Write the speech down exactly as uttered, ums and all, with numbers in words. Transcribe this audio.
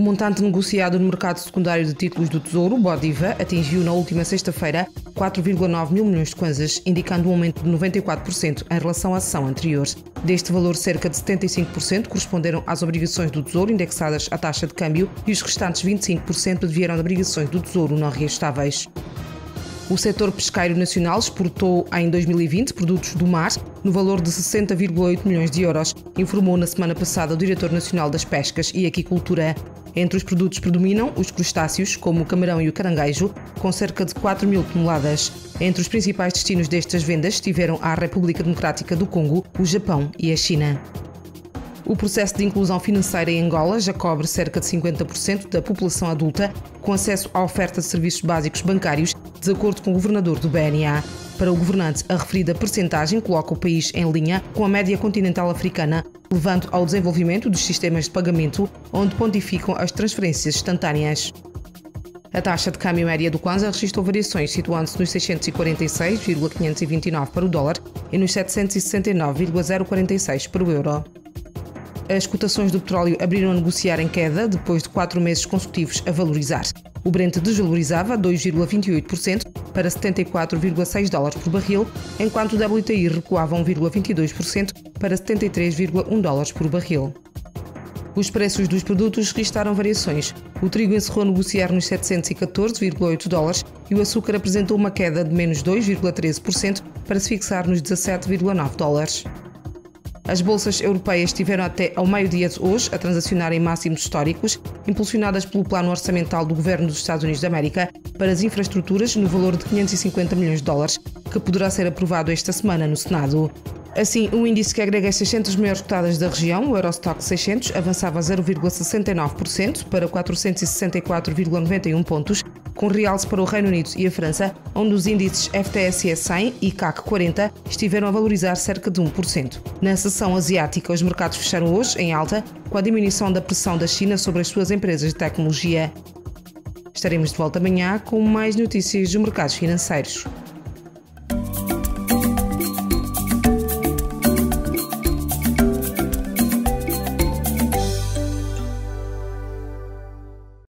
montante negociado no mercado secundário de títulos do Tesouro, Bodiva, atingiu na última sexta-feira quatro vírgula nove mil milhões de kwanzas, indicando um aumento de noventa e quatro por cento em relação à sessão anterior. Deste valor, cerca de setenta e cinco por cento corresponderam às obrigações do Tesouro indexadas à taxa de câmbio e os restantes vinte e cinco por cento vieram de obrigações do Tesouro não reajustáveis. O setor pesqueiro nacional exportou em dois mil e vinte produtos do mar no valor de sessenta vírgula oito milhões de euros, informou na semana passada o Diretor Nacional das Pescas e Aquicultura. Entre os produtos predominam os crustáceos, como o camarão e o caranguejo, com cerca de quatro mil toneladas. Entre os principais destinos destas vendas estiveram a República Democrática do Congo, o Japão e a China. O processo de inclusão financeira em Angola já cobre cerca de cinquenta por cento da população adulta com acesso à oferta de serviços básicos bancários, de acordo com o governador do B N A. Para o governante, a referida percentagem coloca o país em linha com a média continental africana, levando ao desenvolvimento dos sistemas de pagamento, onde pontificam as transferências instantâneas. A taxa de câmbio média do Kwanza registrou variações, situando-se nos seiscentos e quarenta e seis vírgula quinhentos e vinte e nove para o dólar e nos setecentos e sessenta e nove vírgula zero quarenta e seis para o euro. As cotações do petróleo abriram a negociar em queda depois de quatro meses consecutivos a valorizar. O Brent desvalorizava dois vírgula vinte e oito por cento para setenta e quatro vírgula seis dólares por barril, enquanto o W T I recuava um vírgula vinte e dois por cento para setenta e três vírgula um dólares por barril. Os preços dos produtos registraram variações. O trigo encerrou a negociar nos setecentos e catorze vírgula oito dólares e o açúcar apresentou uma queda de menos dois vírgula treze por cento para se fixar nos dezassete vírgula nove dólares. As bolsas europeias estiveram até ao meio-dia de hoje a transacionar em máximos históricos, impulsionadas pelo plano orçamental do governo dos Estados Unidos da América para as infraestruturas no valor de quinhentos e cinquenta milhões de dólares, que poderá ser aprovado esta semana no Senado. Assim, o índice que agrega as seiscentas maiores cotadas da região, o Eurostoxx seiscentos, avançava zero vírgula sessenta e nove por cento para quatrocentos e sessenta e quatro vírgula noventa e um pontos, com realce para o Reino Unido e a França, onde os índices F T S E cem e C A C quarenta estiveram a valorizar cerca de um por cento. Na seção asiática, os mercados fecharam hoje em alta, com a diminuição da pressão da China sobre as suas empresas de tecnologia. Estaremos de volta amanhã com mais notícias dos mercados financeiros.